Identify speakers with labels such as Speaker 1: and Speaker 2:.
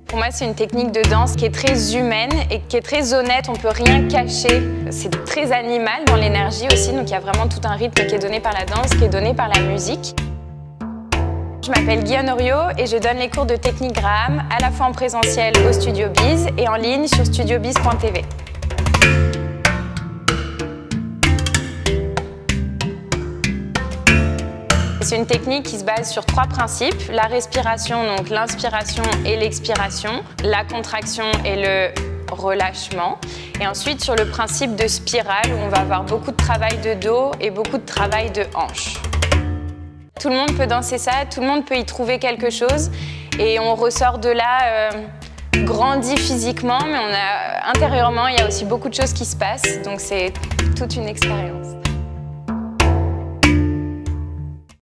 Speaker 1: Pour moi, c'est une technique de danse qui est très humaine et qui est très honnête, on ne peut rien cacher. C'est très animal dans l'énergie aussi, donc il y a vraiment tout un rythme qui est donné par la danse, qui est donné par la musique. Je m'appelle Guy Honorio et je donne les cours de technique Graham à la fois en présentiel au Studio Biz et en ligne sur studiobiz.tv. C'est une technique qui se base sur 3 principes, la respiration, donc l'inspiration et l'expiration, la contraction et le relâchement, et ensuite sur le principe de spirale où on va avoir beaucoup de travail de dos et beaucoup de travail de hanche. Tout le monde peut danser ça, tout le monde peut y trouver quelque chose et on ressort de là grandi physiquement, mais intérieurement il y a aussi beaucoup de choses qui se passent, donc c'est toute une expérience.